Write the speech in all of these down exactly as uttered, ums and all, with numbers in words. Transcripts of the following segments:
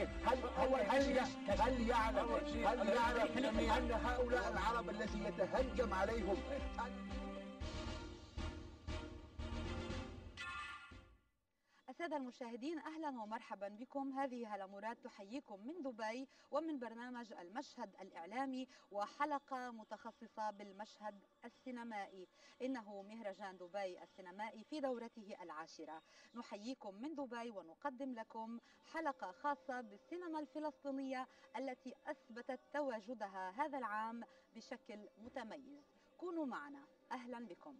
هل هل هل هل يعلم هل يعلم أن هؤلاء العرب الذي يتهجم عليهم السادة المشاهدين، أهلا ومرحبا بكم. هذه هالة مراد تحييكم من دبي ومن برنامج المشهد الإعلامي وحلقة متخصصة بالمشهد السينمائي. إنه مهرجان دبي السينمائي في دورته العاشرة. نحييكم من دبي ونقدم لكم حلقة خاصة بالسينما الفلسطينية التي أثبتت تواجدها هذا العام بشكل متميز. كونوا معنا، أهلا بكم.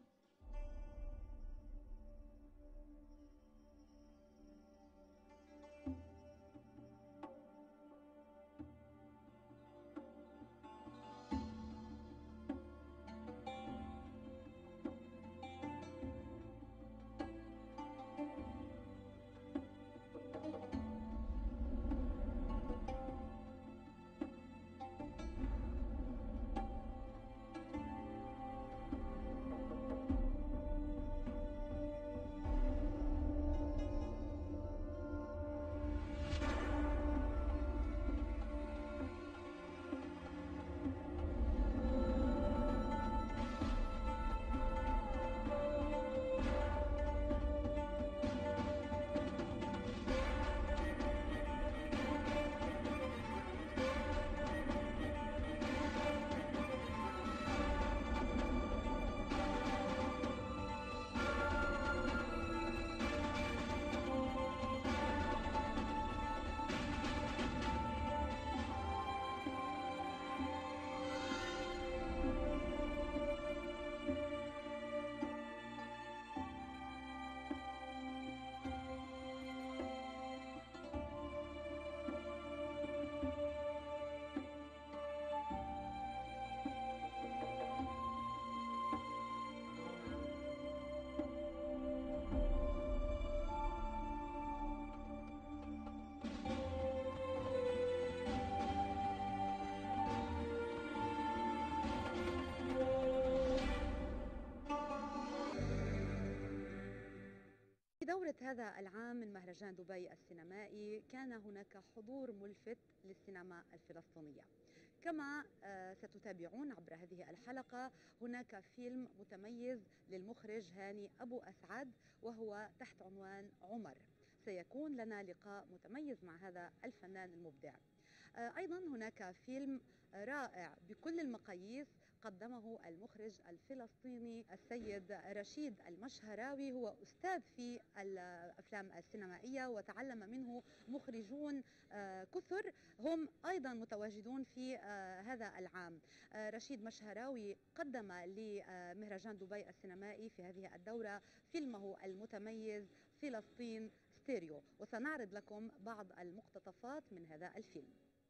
في دورة هذا العام من مهرجان دبي السينمائي كان هناك حضور ملفت للسينما الفلسطينية. كما ستتابعون عبر هذه الحلقة هناك فيلم متميز للمخرج هاني أبو أسعد وهو تحت عنوان عمر. سيكون لنا لقاء متميز مع هذا الفنان المبدع. أيضا هناك فيلم رائع بكل المقاييس قدمه المخرج الفلسطيني السيد رشيد المشهراوي. هو أستاذ في الأفلام السينمائية وتعلم منه مخرجون كثر هم أيضا متواجدون في هذا العام. رشيد مشهراوي قدم لمهرجان دبي السينمائي في هذه الدورة فيلمه المتميز فلسطين ستيريو، وسنعرض لكم بعض المقتطفات من هذا الفيلم.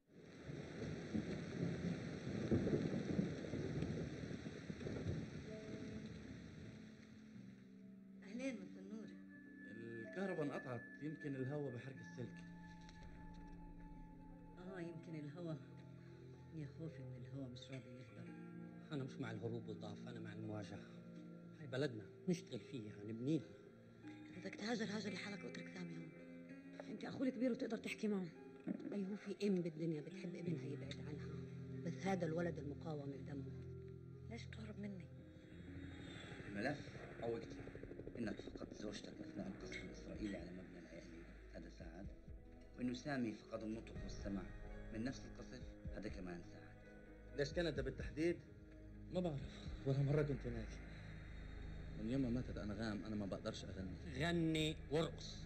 أهلين مساء النور. الكهرباء انقطعت، يمكن الهوا بحرق السلك. آه يمكن الهوا. يا خوفي من الهوا مش راضي يهدى. أنا مش مع الهروب والضعف، أنا مع المواجهة. هاي بلدنا نشتغل فيها نبنيها. بدك تهاجر هاجر لحالك واترك سامي هون. أنت أخوه الكبير وتقدر تحكي معه. أي هو في أم بالدنيا بتحب ابنها يبعد عنها، بس هذا الولد المقاوم بدمه. ليش بتهرب مني؟ الملف قوي كتير. إنك فقدت زوجتك أثناء القصف الإسرائيلي على مبنى العائلي، هذا ساعد. وإنه سامي فقد النطق والسمع من نفس القصف، هذا كمان ساعد. ليش كندا بالتحديد؟ ما بعرف، ولا مرة كنت هناك. من يوم ما ماتت أنغام أنا ما بقدرش أغني. غني وارقص.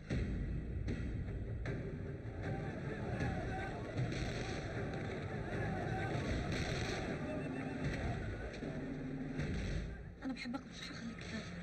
أنا بحبك ومش حخليك تسافر.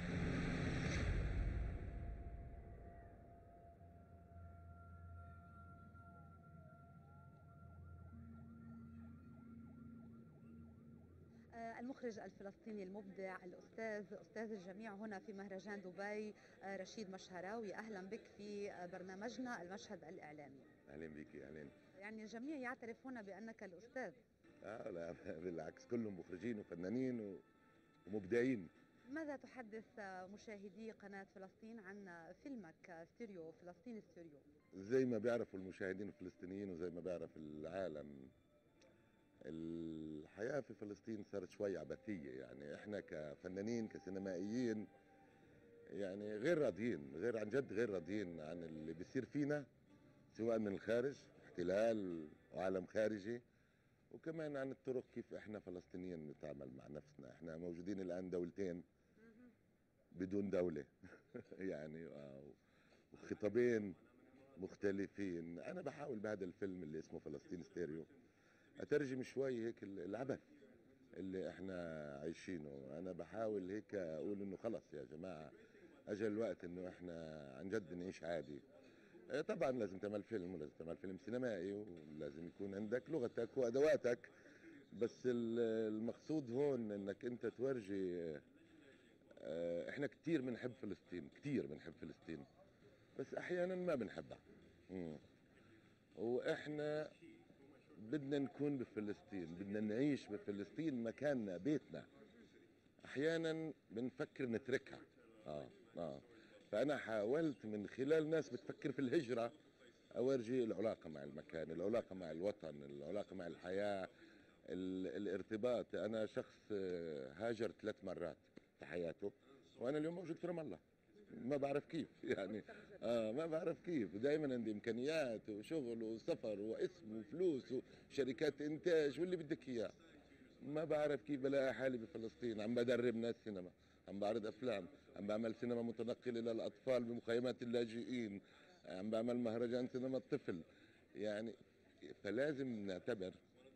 المخرج الفلسطيني المبدع الأستاذ أستاذ الجميع هنا في مهرجان دبي رشيد مشهراوي، أهلا بك في برنامجنا المشهد الإعلامي. أهلا بك. أهلا. يعني الجميع يعترف هنا بأنك الأستاذ. آه لا بالعكس، كلهم مخرجين وفنانين ومبدعين. ماذا تحدث مشاهدي قناة فلسطين عن فيلمك ستيريو فلسطين ستيريو؟ زي ما بيعرفوا المشاهدين الفلسطينيين وزي ما بيعرف العالم، الحياة في فلسطين صارت شوي عبثية. يعني احنا كفنانين كسينمائيين يعني غير راضيين، غير عن جد غير راضيين عن اللي بيصير فينا، سواء من الخارج احتلال وعالم خارجي، وكمان عن الطرق كيف احنا فلسطينيين نتعامل مع نفسنا. احنا موجودين الان دولتين بدون دولة يعني وخطابين مختلفين. انا بحاول بهذا الفيلم اللي اسمه فلسطين ستيريو اترجم شوي هيك العبث اللي احنا عايشينه. انا بحاول هيك اقول انه خلص يا جماعة اجى الوقت انه احنا عن جد نعيش عادي. طبعا لازم تعمل فيلم ولازم تعمل فيلم سينمائي ولازم يكون عندك لغتك وادواتك، بس المقصود هون انك انت تورجي. احنا كتير بنحب فلسطين، كتير بنحب فلسطين، بس احيانا ما بنحبها. مم. واحنا بدنا نكون بفلسطين، بدنا نعيش بفلسطين، مكاننا بيتنا. احيانا بنفكر نتركها. اه اه فانا حاولت من خلال ناس بتفكر في الهجرة اورجي العلاقة مع المكان، العلاقة مع الوطن، العلاقة مع الحياة، الارتباط. انا شخص هاجر ثلاث مرات في حياته، وانا اليوم موجود في رام الله. ما بعرف كيف يعني اه ما بعرف كيف. دائما عندي امكانيات وشغل وسفر واسم وفلوس وشركات انتاج واللي بدك اياه. ما بعرف كيف بلاقي حالي بفلسطين، عم بدرب ناس سينما، عم بعرض افلام، عم بعمل سينما متنقله للاطفال بمخيمات اللاجئين، عم بعمل مهرجان سينما الطفل. يعني فلازم نعتبر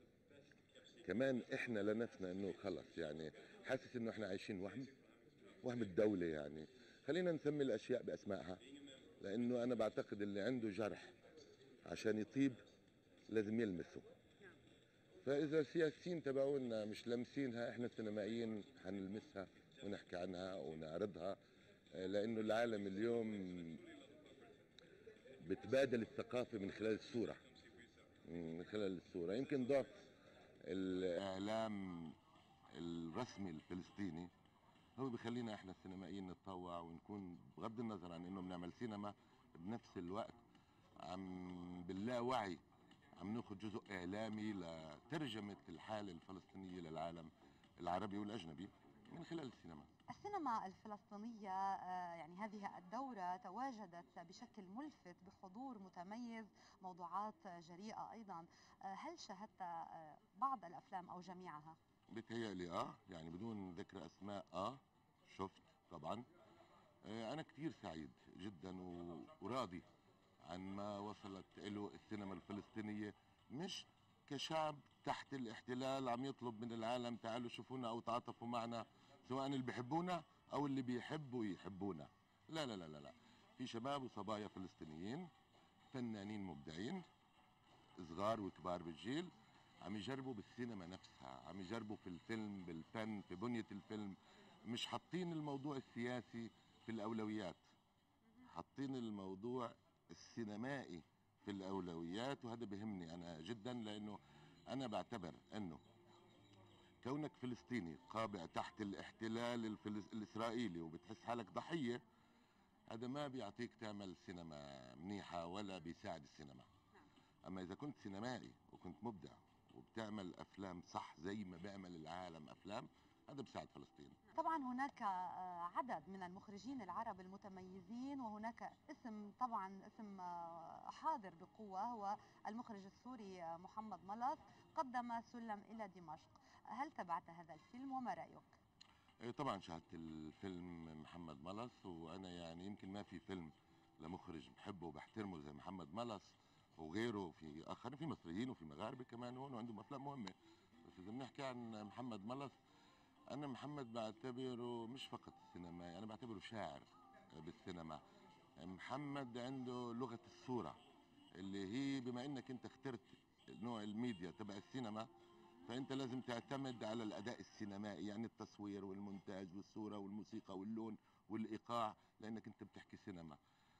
كمان احنا لنفسنا انه خلص، يعني حاسس انه احنا عايشين وهم وهم الدولة. يعني خلينا نسمي الاشياء باسمائها، لانه انا بعتقد اللي عنده جرح عشان يطيب لازم يلمسه. فاذا السياسيين تبعونا مش لامسينها، احنا السينمائيين حنلمسها ونحكي عنها ونعرضها، لانه العالم اليوم بتبادل الثقافة من خلال الصورة، من خلال الصورة. يمكن ضعف الاعلام الرسمي الفلسطيني هو بيخلينا احنا السينمائيين نتطوع ونكون بغض النظر عن انه بنعمل سينما، بنفس الوقت عم باللاوعي عم ناخذ جزء اعلامي لترجمه الحاله الفلسطينيه للعالم العربي والاجنبي من خلال السينما. السينما الفلسطينية يعني هذه الدورة تواجدت بشكل ملفت بحضور متميز، موضوعات جريئة أيضا. هل شاهدت بعض الأفلام أو جميعها؟ بتهيألي اه يعني بدون ذكر اسماء اه شفت طبعا. آه انا كثير سعيد جدا وراضي عن ما وصلت له السينما الفلسطينية، مش كشعب تحت الاحتلال عم يطلب من العالم تعالوا شوفونا او تعاطفوا معنا، سواء اللي بيحبونا او اللي بيحبوا يحبونا. لا لا لا لا لا في شباب وصبايا فلسطينيين فنانين مبدعين صغار وكبار بالجيل عم يجربوا بالسينما نفسها، عم يجربوا في الفيلم بالفن في بنية الفيلم، مش حاطين الموضوع السياسي في الأولويات، حاطين الموضوع السينمائي في الأولويات. وهذا بيهمني أنا جدا، لأنه أنا بعتبر أنه كونك فلسطيني قابع تحت الاحتلال الفلس... الإسرائيلي وبتحس حالك ضحية، هذا ما بيعطيك تعمل سينما منيحة ولا بيساعد السينما. أما إذا كنت سينمائي وكنت مبدع وبتعمل أفلام صح زي ما بيعمل العالم أفلام، هذا بيساعد فلسطين. طبعا هناك عدد من المخرجين العرب المتميزين، وهناك اسم طبعا اسم حاضر بقوة هو المخرج السوري محمد ملص، قدم سلم إلى دمشق. هل تابعت هذا الفيلم وما رأيك؟ طبعا شاهدت الفيلم محمد ملص، وأنا يعني يمكن ما في فيلم لمخرج بحبه وبحترمه زي محمد ملص وغيره. في آخرين في مصريين وفي مغاربة كمان هون وعندهم أفلام مهمة، بس إذا بنحكي عن محمد ملص، أنا محمد بعتبره مش فقط سينمائي، أنا بعتبره شاعر بالسينما. محمد عنده لغة الصورة اللي هي بما إنك أنت اخترت نوع الميديا تبع السينما، فأنت لازم تعتمد على الأداء السينمائي، يعني التصوير والمونتاج والصورة والموسيقى واللون والإيقاع، لأنك أنت بتحكي سينما.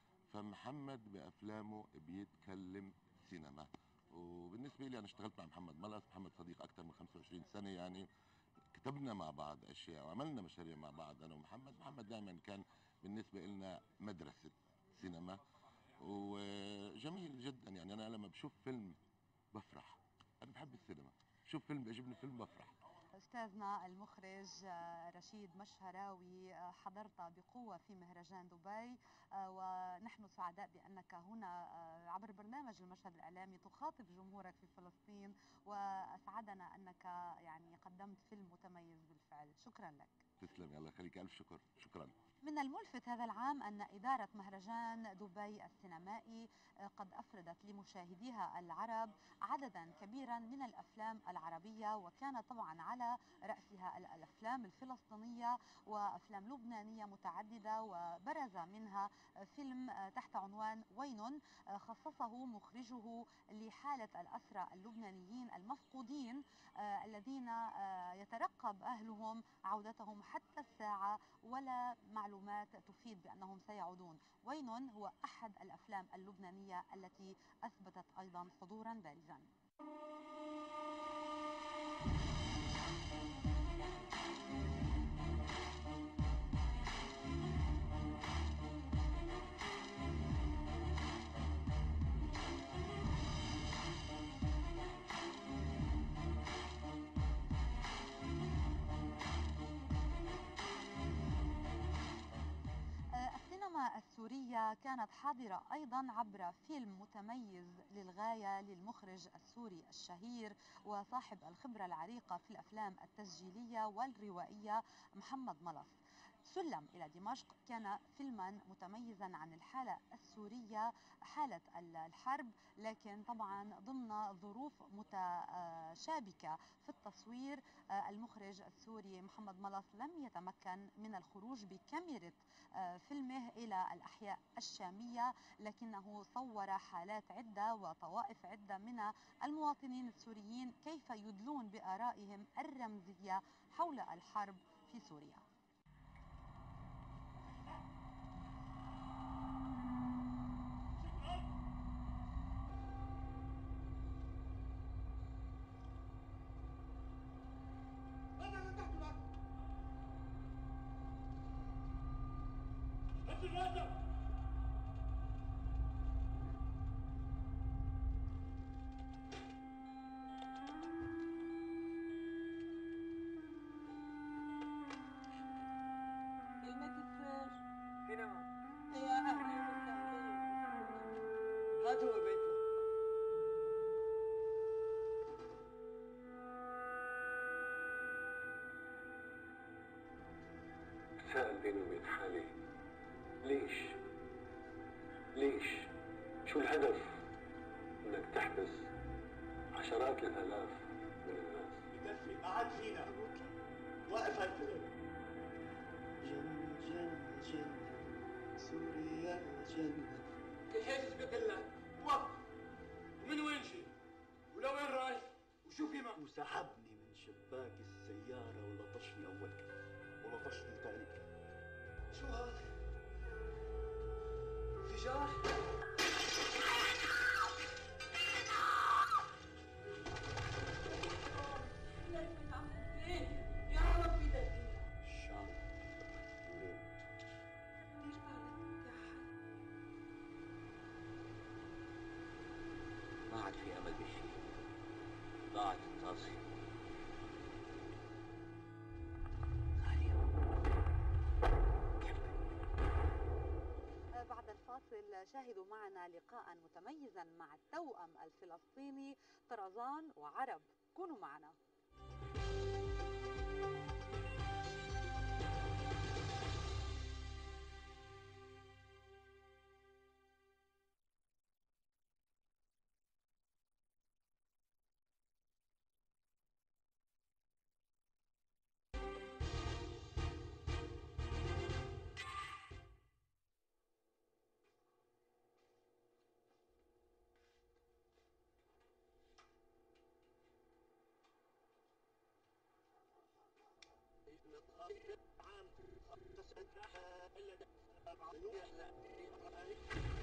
فمحمد بأفلامه بيتكلم سينما. وبالنسبة لي أنا اشتغلت مع محمد ملص، محمد صديق أكثر من خمسة وعشرين سنة، يعني كتبنا مع بعض اشياء وعملنا مشاريع مع بعض انا ومحمد. محمد دائما كان بالنسبه لنا مدرسه سينما وجميل جدا. يعني انا لما بشوف فيلم بفرح، انا بحب السينما، بشوف فيلم بيعجبني فيلم بفرح. أستاذنا المخرج رشيد مشهراوي، حضرت بقوة في مهرجان دبي، ونحن سعداء بأنك هنا عبر برنامج المشهد الإعلامي تخاطب جمهورك في فلسطين، وأسعدنا أنك يعني قدمت فيلم متميز بالفعل. شكرا لك. تسلم، الله يخليك، ألف شكر. شكرا. من الملفت هذا العام أن إدارة مهرجان دبي السينمائي قد أفردت لمشاهديها العرب عددا كبيرا من الأفلام العربية، وكان طبعا على رأسها الأفلام الفلسطينية وأفلام لبنانية متعددة، وبرز منها فيلم تحت عنوان وين خصصه مخرجه لحالة الأسرى اللبنانيين المفقودين الذين يترقب أهلهم عودتهم حتى الساعة ولا معلومات تفيد بأنهم سيعودون. وين هو أحد الأفلام اللبنانية التي أثبتت أيضا حضورا بارزا. السينما السورية كانت حاضرة أيضا عبر فيلم متميز للغاية للمخرج السوري الشهير وصاحب الخبرة العريقة في الأفلام التسجيلية والروائية محمد ملص. سلم إلى دمشق كان فيلما متميزا عن الحالة السورية، حالة الحرب، لكن طبعا ضمن ظروف متشابكة في التصوير. المخرج السوري محمد ملص لم يتمكن من الخروج بكاميرا فيلمه إلى الأحياء الشامية، لكنه صور حالات عدة وطوائف عدة من المواطنين السوريين كيف يدلون بآرائهم الرمزية حول الحرب في سوريا. هذا هو بيتنا. سأل بيني وبين حالي، ليش؟ ليش؟ شو الهدف انك تحبس عشرات الالاف من الناس؟ بكفي، ما عاد فينا. وقف هالفيلم. جنة جنة جنة سوريا جنة. كل حاسس بقلك. وقف. ومن وين جي؟ ولوين رايح؟ وشو في معك؟ وسحبني من شباك السيارة ولطشني أول كلمة ولطشني ثاني كلمة. شو هذا؟ انفجار؟ ما عاد في امل بشيء، ضاعت الطاسه. بعد الفاصل شاهدوا معنا لقاء متميزا مع التوأم الفلسطيني طرزان وعرب. كونوا معنا. عام تسعة